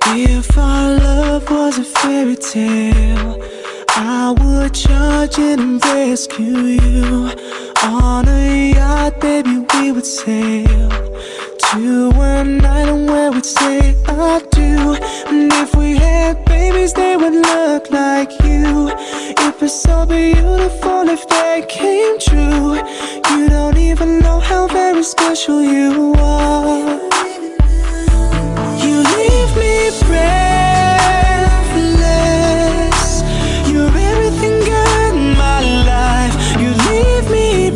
If our love was a fairy tale, I would charge in and rescue you. On a yacht, baby, we would sail to an island where we'd say I do. And if we had babies, they would look like you. It was so beautiful if they came true. You don't even know how very special you are. You leave me breathless. You're everything good in my life. You leave me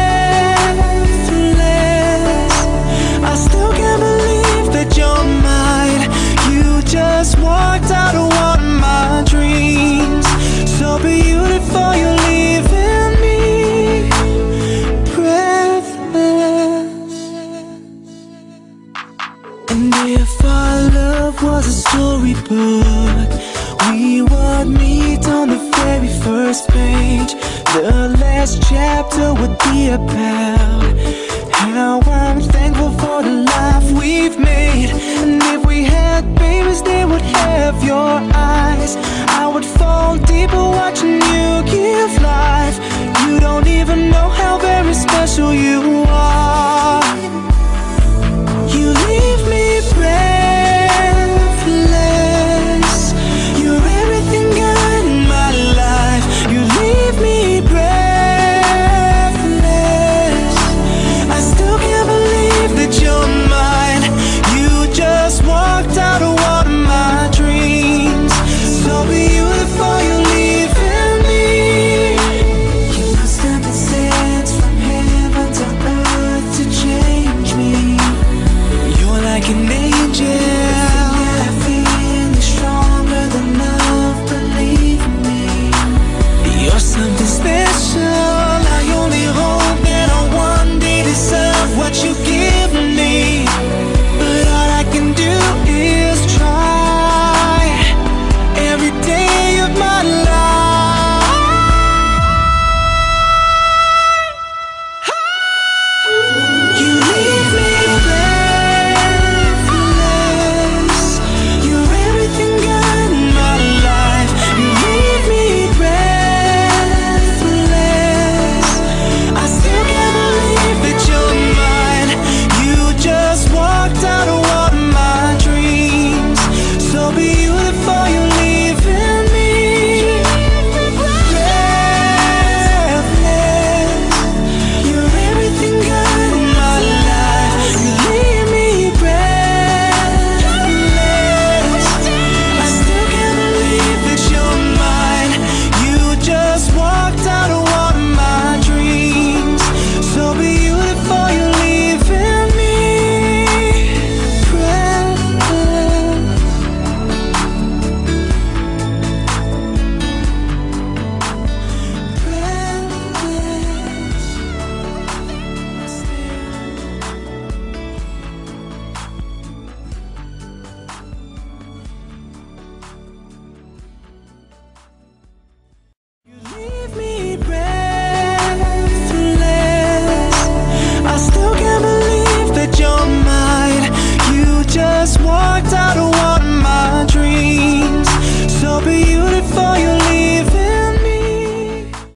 breathless. I still can't believe that you're mine. You just walked out of one of my dreams. So beautiful, you're leaving me breathless. And if our love was a storybook, we would meet on the very first page. The last chapter would be about how I'm thankful for the life we've made. And if we had babies, they would have your eyes. I would fall deeper watching you